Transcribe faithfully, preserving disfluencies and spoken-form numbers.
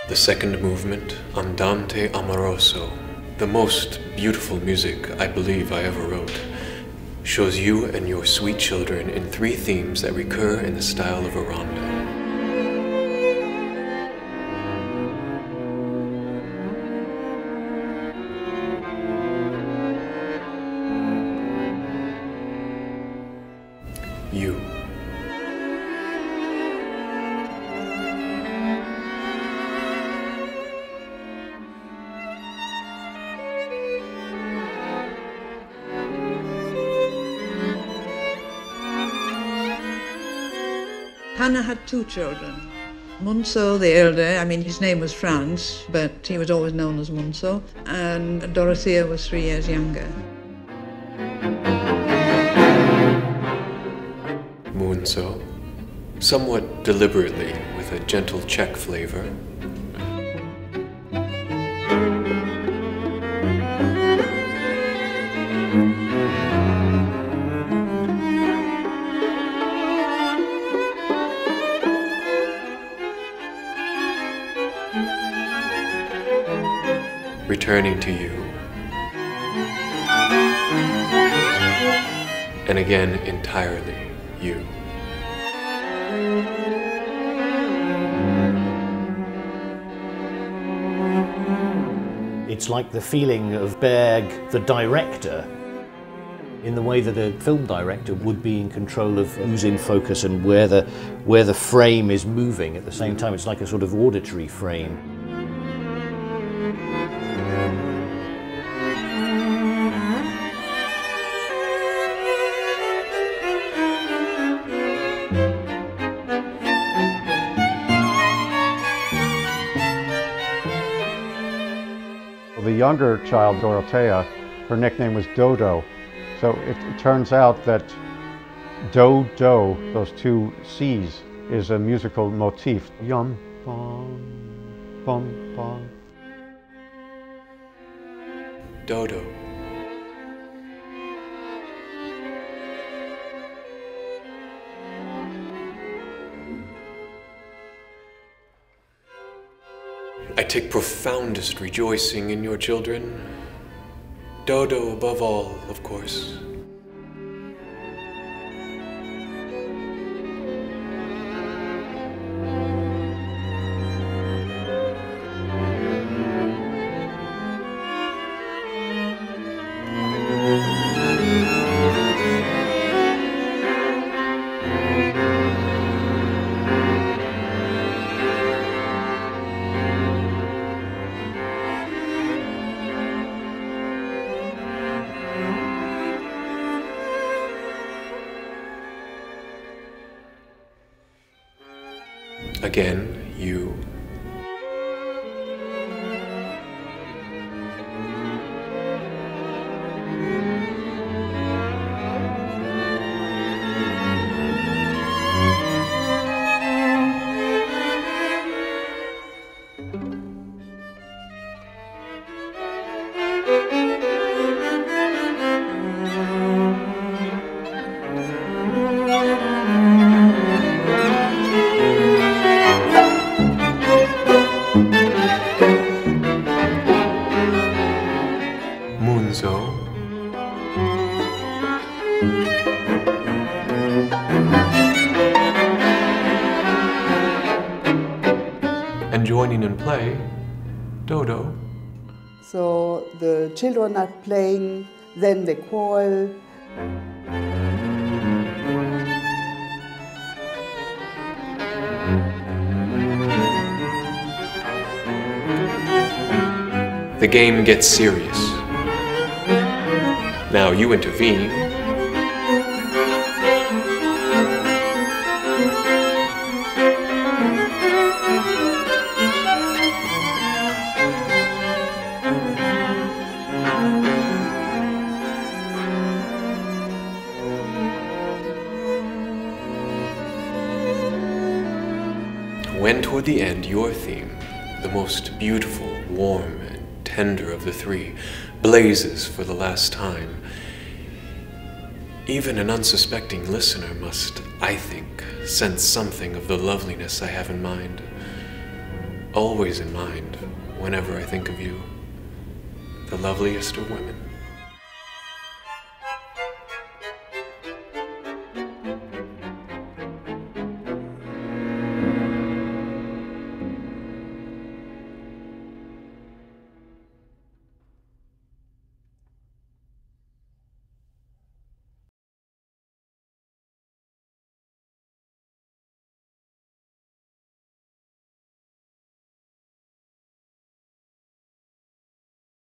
The second movement, Andante Amoroso, the most beautiful music I believe I ever wrote, shows you and your sweet children in three themes that recur in the style of a rondo. You. Hannah had two children. Munso, the elder, I mean, his name was Franz, but he was always known as Munso, and Dorothea was three years younger. Munso, somewhat deliberately with a gentle Czech flavor. Returning to you. And again, entirely you. It's like the feeling of Berg, the director, in the way that a film director would be in control of who's in focus and where the, where the frame is moving at the same time. It's like a sort of auditory frame. The younger child, Dorothea, her nickname was Dodo. So it, it turns out that do, do, those two C's, is a musical motif. Yum, bum, bum, bum. Dodo. I take profoundest rejoicing in your children. Dodo above all, of course. Again, you. Munso. And joining in play, Dodo. So the children are playing, then they quarrel. The game gets serious. Now you intervene. When toward the end your theme, the most beautiful, warm, and tender of the three, blazes for the last time, even an unsuspecting listener must, I think, sense something of the loveliness I have in mind. always in mind whenever I think of you, the loveliest of women.